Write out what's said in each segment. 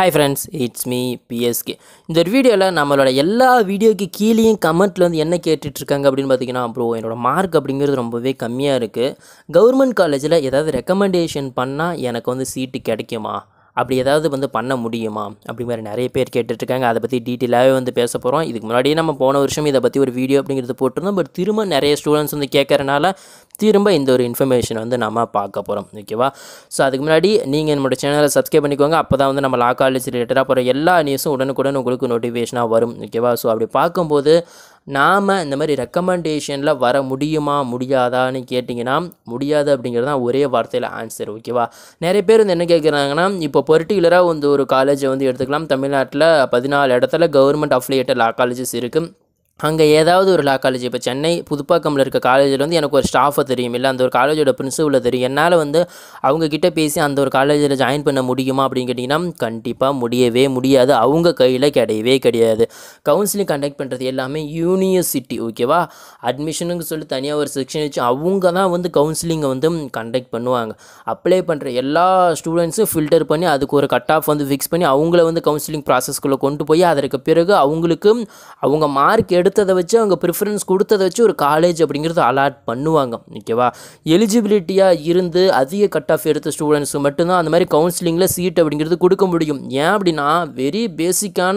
Hi friends, it's me PSK. இந்த ஒரு வீடியோல நம்மளோட எல்லா வீடியோக்கு கீழேயும் கமெண்ட்ல வந்து என்ன கேட்டுட்டு இருக்காங்க அப்படினு பாத்தீங்கன்னா bro என்னோட மார்க் அப்படிங்கிறது ரொம்பவே கம்மியா இருக்கு. கவர்மெண்ட் காலேஜ்ல ஏதாவது ரெக்கமெண்டேஷன் பண்ணா எனக்கு வந்து சீட் கிடைக்குமா? அப்படி ஏதாவது வந்து பண்ண முடியுமா? அப்படி மாதிரி நிறைய பேர் கேட்டுட்டு இருக்காங்க. அதை பத்தி டீடைலாவே வந்து பேச போறோம். இதுக்கு முன்னாடியே நம்ம போன வருஷம் இத பத்தி ஒரு வீடியோ அப்படிங்கிறது போட்டுருந்தோம். பட் திரும்ப நிறைய ஸ்டூடண்ட்ஸ் வந்து கேட்கறனால திரும்ப இந்த ஒரு இன்ஃபர்மேஷன் வந்து நம்ம பார்க்க போறோம். ஓகேவா? ஸோ அதுக்கு முன்னாடி நீங்கள் நம்மளோட சேனலை சப்ஸ்கிரைப் பண்ணிக்கோங்க. அப்போ தான் வந்து நம்ம லா காலேஜ் ரிலேட்டடாக போகிற எல்லா நியூஸும் உடனுக்குடன் உங்களுக்கு நோட்டிஃபிகேஷனாக வரும். ஓகேவா? ஸோ அப்படி பார்க்கும்போது நாம் இந்த மாதிரி ரெக்கமெண்டேஷனில் வர முடியுமா முடியாதான்னு கேட்டிங்கன்னா முடியாது அப்படிங்கிறது தான் ஒரே வார்த்தையில் ஆன்சர். ஓகேவா? நிறைய பேர் வந்து என்ன கேட்குறாங்கன்னா இப்போ பர்டிகுலராக வந்து ஒரு காலேஜை வந்து எடுத்துக்கலாம். தமிழ்நாட்டில் 14 இடத்துல கவர்மெண்ட் அஃபிலியேட்டட் லா காலேஜஸ் இருக்குது. அங்கே ஏதாவது ஒரு லா காலேஜ் இப்போ சென்னை புதுப்பாக்கமில் இருக்க காலேஜில் வந்து எனக்கு ஒரு ஸ்டாஃபை தெரியும், இல்லை அந்த ஒரு காலேஜோட பிரின்சிபலை தெரியும். என்னால் வந்து அவங்கக்கிட்ட பேசி அந்த ஒரு காலேஜில் ஜாயின் பண்ண முடியுமா அப்படின்னு கேட்டிங்கன்னா கண்டிப்பாக முடியவே முடியாது. அவங்க கையில் கிடையவே கிடையாது. கவுன்சிலிங் கண்டக்ட் பண்ணுறது எல்லாமே யூனிவர்சிட்டி. ஓகேவா? அட்மிஷனுக்கு சொல்லி தனியாக ஒரு செக்ஷன் வச்சு அவங்க தான் வந்து கவுன்சிலிங்கை வந்து கண்டக்ட் பண்ணுவாங்க. அப்ளை பண்ணுற எல்லா ஸ்டூடெண்ட்ஸும் ஃபில்டர் பண்ணி அதுக்கு ஒரு கட் ஆஃப் வந்து ஃபிக்ஸ் பண்ணி அவங்கள வந்து கவுன்சிலிங் ப்ராசஸ்க்குள்ளே கொண்டு போய் அதற்கு பிறகு அவங்களுக்கு அவங்க மார்க் எடுத்ததை வச்சு அவங்க ப்ரிஃபரன்ஸ் கொடுத்ததை வச்சு ஒரு காலேஜ் அப்படிங்கிறது அலாட் பண்ணுவாங்க. ஓகேவா? எலிஜிபிலிட்டியாக இருந்து அதிக கட் ஆஃப் எடுத்த ஸ்டூடெண்ட்ஸ் மட்டும்தான் அந்த மாதிரி கவுன்சிலிங்கில் சீட் அப்படிங்கிறது கொடுக்க முடியும். ஏன் அப்படின்னா வெரி பேசிக்கான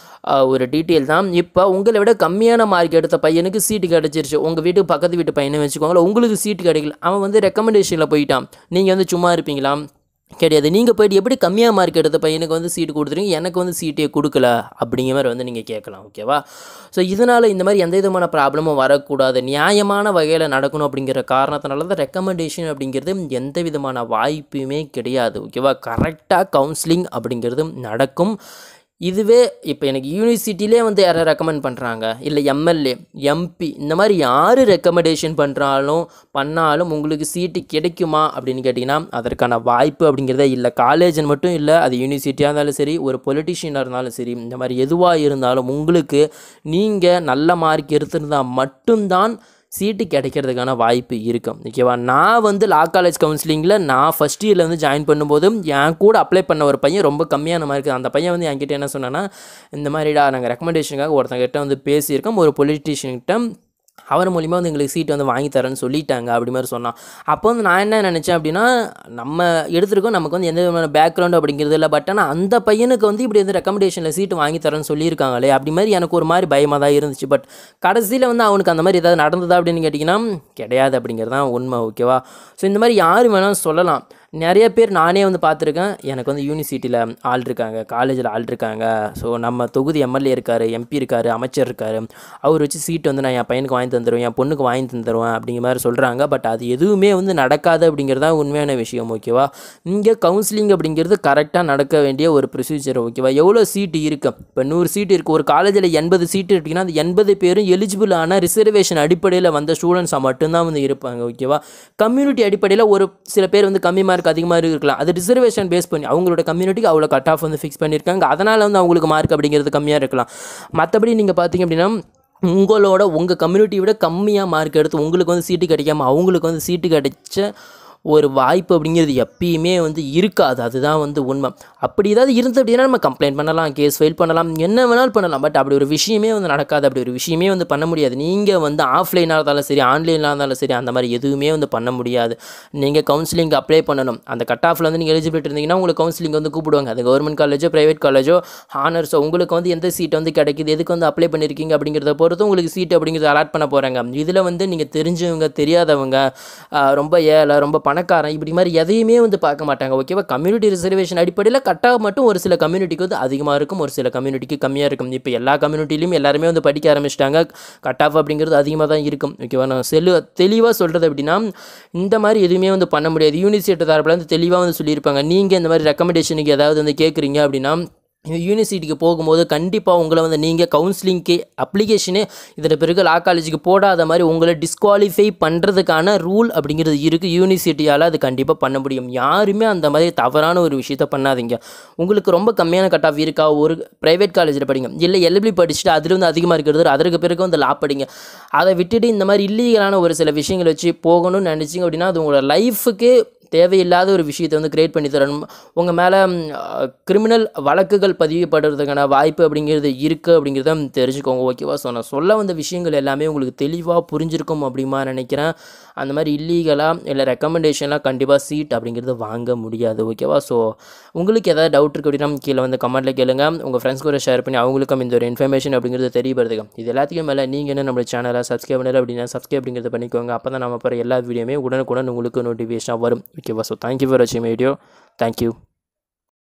ஒரு டீட்டெயில் தான். இப்போ உங்களை விட கம்மியான மார்க் எடுத்த பையனுக்கு சீட்டு கிடச்சிருச்சு. உங்கள் வீட்டுக்கு பக்கத்து வீட்டு பையனை வச்சுக்கோங்களேன், உங்களுக்கு சீட்டு கிடைக்கல. அவன் வந்து ரெக்கமெண்டேஷனில் போயிட்டான். நீங்கள் வந்து சும்மா இருப்பீங்களா? கிடையாது. நீங்கள் போய்ட்டு எப்படி கம்மியாக மார்க் எடுத்த பையனுக்கு வந்து சீட்டு கொடுத்துருங்க, எனக்கு வந்து சீட்டே கொடுக்கல அப்படிங்கிற மாதிரி வந்து நீங்கள் கேட்கலாம். ஓகேவா? ஸோ இதனால் இந்த மாதிரி எந்த விதமான ப்ராப்ளமும் வரக்கூடாது, நியாயமான வகையில் நடக்கணும் அப்படிங்கிற காரணத்தினால தான் ரெக்கமெண்டேஷன் அப்படிங்கிறது எந்த விதமான வாய்ப்புமே கிடையாது. ஓகேவா? கரெக்டாக கவுன்சிலிங் அப்படிங்கிறது நடக்கும். இதுவே இப்போ எனக்கு யூனிவர்சிட்டிலே வந்து யாரை ரெக்கமெண்ட் பண்ணுறாங்க, இல்லை எம்எல்ஏ எம்பி இந்த மாதிரி யார் ரெக்கமெண்டேஷன் பண்ணாலும் உங்களுக்கு சீட்டு கிடைக்குமா அப்படின்னு கேட்டிங்கன்னா அதற்கான வாய்ப்பு அப்படிங்கிறதே இல்லை. காலேஜ்னு மட்டும் இல்லை, அது யூனிவர்சிட்டியாக இருந்தாலும் சரி, ஒரு பொலிட்டிஷியனாக இருந்தாலும் சரி, இந்த மாதிரி எதுவாக இருந்தாலும் உங்களுக்கு நீங்கள் நல்ல மார்க் எடுத்திருந்தால் மட்டும்தான் சீட்டு கிடைக்கிறதுக்கான வாய்ப்பு இருக்கும். ஓகேவா? நான் வந்து லா காலேஜ் கவுன்சிலிங்கில் நான் ஃபஸ்ட் இயரில் வந்து ஜாயின் பண்ணும்போதும் என் கூட அப்ளை பண்ண ஒரு பையன் ரொம்ப கம்மியான மார்க். அந்த பையன் வந்து என்கிட்ட என்ன சொன்னான்னா, இந்த மாதிரிடா நாங்கள் ரெக்கமெண்டேஷனுக்காக ஒருத்தங்கிட்ட வந்து பேசியிருக்கோம், ஒரு பொலிட்டிஷியன்கிட்ட அவர் மூலிமா வந்து எங்களுக்கு சீட் வந்து வாங்கி தரேன்னு சொல்லிட்டாங்க அப்படி மாதிரி சொன்னான். அப்போ வந்து நான் என்ன நினச்சேன் அப்படின்னா, நம்ம எடுத்துருக்கோம், நமக்கு வந்து எந்த விதமான பேக்ரவுண்டு அப்படிங்கிறது இல்லை. பட் ஆனால் அந்த பையனுக்கு வந்து இப்படி வந்து ரெக்கமெண்டேஷனில் சீட்டு வாங்கி தரேன்னு சொல்லியிருக்காங்களே அப்படி மாதிரி எனக்கு ஒரு மாதிரி பயமாக தான் இருந்துச்சு. பட் கடைசியில் வந்து அவனுக்கு அந்த மாதிரி ஏதாவது நடந்ததா அப்படின்னு கேட்டிங்கன்னா கிடையாது அப்படிங்கிறது தான் உண்மை. ஓகேவா? ஸோ இந்த மாதிரி யார் வேணாலும் சொல்லலாம். நிறைய பேர் நானே வந்து பார்த்துருக்கேன். எனக்கு வந்து யூனிவர்சிட்டியில் ஆள் இருக்காங்க, காலேஜில் ஆள் இருக்காங்க, ஸோ நம்ம தொகுதி எம்எல்ஏ இருக்கார், எம்பி இருக்கார், அமைச்சர் இருக்கார், அவர் வச்சு சீட்டு வந்து நான் என் பையனுக்கு வாங்கி தந்துடுவேன், என் பொண்ணுக்கு வாங்கி தந்துடுவேன் அப்படிங்கிற மாதிரி சொல்கிறாங்க. பட் அது எதுவுமே வந்து நடக்காது அப்படிங்கிறது தான் உண்மையான விஷயம். ஓகேவா? இங்கே கவுன்சிலிங் அப்படிங்கிறது கரெக்டாக நடக்க வேண்டிய ஒரு ப்ரொசீஜர். ஓகேவா? எவ்வளோ சீட்டு இருக்குது? இப்போ 100 சீட்டு இருக்குது. ஒரு காலேஜில் 80 சீட்டு இருக்குன்னா அந்த 80 பேரும் எலிஜிபிளான ரிசர்வேஷன் அடிப்படையில் வந்த ஸ்டூடெண்ட்ஸாக மட்டும்தான் வந்து இருப்பாங்க. ஓகேவா? கம்யூனிட்டி அடிப்படையில் ஒரு சில பேர் வந்து கம்மி மார்க் அதிகமாக இருக்கலாம். அது ரிசர்வேஷன் பேஸ் பண்ணி அவங்களோட கம்யூனிட்டிக்கு அவ்வளோ கட் ஆஃப் வந்து ஃபிக்ஸ் பண்ணியிருக்காங்க. அதனால் வந்து அவங்களுக்கு மார்க் அப்படிங்கிறது கம்மியாக இருக்கலாம். மற்றபடி நீங்கள் பார்த்தீங்க அப்படின்னா உங்கள் கம்யூனிட்டியை விட கம்மியாக மார்க் எடுத்து உங்களுக்கு வந்து சீட்டு கிடைக்காம அவங்களுக்கு வந்து சீட்டு கிடைச்ச ஒரு வாய்ப்பு அப்படிங்கிறது எப்பயுமே வந்து இருக்காது. அதுதான் வந்து உண்மை. அப்படி ஏதாவது இருந்து அப்படின்னா நம்ம கம்ப்ளைண்ட் பண்ணலாம், கேஸ் ஃபைல் பண்ணலாம், என்ன வேணாலும் பண்ணலாம். பட் அப்படி ஒரு விஷயமே வந்து நடக்காது, அப்படி ஒரு விஷயமே வந்து பண்ண முடியாது. நீங்கள் வந்து ஆஃப்லைனாக இருந்தாலும் சரி, ஆன்லைனாக இருந்தாலும் சரி, அந்த மாதிரி எதுவுமே வந்து பண்ண முடியாது. நீங்கள் கவுன்சிலிங் அப்ளை பண்ணணும். அந்த கட் ஆஃபில் வந்து நீங்கள் எலிஜிபிலிட்டி இருந்தீங்கன்னா உங்களுக்கு கவுன்சிலிங் வந்து கூப்பிடுவாங்க. அது கவர்மெண்ட் காலேஜோ ப்ரைவேட் காலேஜோ ஹானர்ஸோ உங்களுக்கு வந்து எந்த சீட் வந்து கிடைக்குது, எதுக்கு வந்து அப்ளை பண்ணியிருக்கீங்க அப்படிங்கிறத பொறுத்து உங்களுக்கு சீட் அப்படிங்கிறது அலாட் பண்ண போகிறாங்க. இதில் வந்து நீங்கள் தெரிஞ்சவங்க தெரியாதவங்க, ரொம்ப ஏழை ரொம்ப பணக்காரன் இப்படி மாதிரி எதையுமே வந்து பார்க்க மாட்டாங்க. ஓகேவா? கம்யூனிட்டி ரிசர்வேஷன் அடிப்படையில் கட்டாக மட்டும் ஒரு சில கம்யூனிட்டிக்கு வந்து அதிகமாக இருக்கும், ஒரு சில கம்யூனிட்டிக்கு கம்மியாக இருக்கும். இப்போ எல்லா கம்யூனிட்டிலையும் எல்லாருமே வந்து படிக்க ஆரம்பிச்சிட்டாங்க. கட் ஆஃப் அப்படிங்கிறது அதிகமாக தான் இருக்கும். ஓகேவா? நான் தெளிவாக சொல்கிறது அப்படின்னா இந்த மாதிரி எதுவுமே வந்து பண்ண முடியாது. யூனிவர்சிட்டி தரப்பில் வந்து தெளிவாக வந்து சொல்லியிருப்பாங்க, நீங்கள் இந்த மாதிரி ரெக்கமெண்டேஷனுக்கு ஏதாவது வந்து கேட்குறீங்க அப்படின்னா யூனிவர்சிட்டிக்கு போகும்போது கண்டிப்பாக உங்களை வந்து நீங்கள் கவுன்சிலிங்க்கு அப்ளிகேஷனே இதில் பிறகு லா காலேஜுக்கு போடாத மாதிரி உங்களை டிஸ்குவாலிஃபை பண்ணுறதுக்கான ரூல் அப்படிங்கிறது இருக்குது. யூனிவர்சிட்டியால் அது கண்டிப்பாக பண்ண முடியும். யாருமே அந்த மாதிரி தவறான ஒரு விஷயத்த பண்ணாதீங்க. உங்களுக்கு ரொம்ப கம்மியான கட் ஆஃப் இருக்கா, ஒரு ப்ரைவேட் காலேஜில் படிங்க, இல்லை எல்எல்பி படிச்சுட்டு அதில் வந்து அதிகமாக இருக்கிறது, அதற்கு பிறகு வந்து லா படிங்க. அதை விட்டுட்டு இந்த மாதிரி இல்லீகலான ஒரு சில விஷயங்களை வச்சு போகணும்னு நினச்சிங்க அப்படின்னா அது உங்களோட லைஃபுக்கு தேவையில்லாத ஒரு விஷயத்தை வந்து கிரியேட் பண்ணி தரணும். உங்கள் மேலே கிரிமினல் வழக்குகள் பதிவுபடுறதுக்கான வாய்ப்பு அப்படிங்கிறது இருக்குது அப்படிங்கிறத தெரிஞ்சுக்கோங்க. ஓகேவா? ஸோ நான் சொல்ல வந்த விஷயங்கள் எல்லாமே உங்களுக்கு தெளிவாக புரிஞ்சிருக்கும் அப்படிமா நினைக்கிறேன். அந்த மாதிரி இல்லீகலாக இல்லை ரெக்கமெண்டேஷன்லாம் கண்டிப்பாக சீட் அப்படிங்கிறது வாங்க முடியாது. ஓகேவா? ஸோ உங்களுக்கு ஏதாவது டவுட் இருக்குது அப்படின்னா கீழே வந்து கமெண்ட்டில் கேளுங்க. உங்கள் ஃப்ரெண்ட்ஸ் கூட ஷேர் பண்ணி அவங்களுக்கும் இந்த ஒரு இன்ஃபர்மேஷன் அப்படிங்கிறது தெரியப்படுதுங்க. இது எல்லாத்துக்கும் மேலே நீங்கள் என்ன நம்ம சேனலை சப்ஸ்கிரைப் பண்ணல அப்படின்னா சப்ஸ்கிரைப் அப்படிங்கிறத பண்ணிக்கோங்க. அப்போ தான் நம்ம போகிற எல்லா வீடியோமே உடனுக்குடன் உங்களுக்கு நோட்டிஃபிகேஷனாக வரும். ஓகேவா? ஸோ தேங்க்யூ ஃபார் வாட்சிங் வீடியோ. தேங்க்யூ.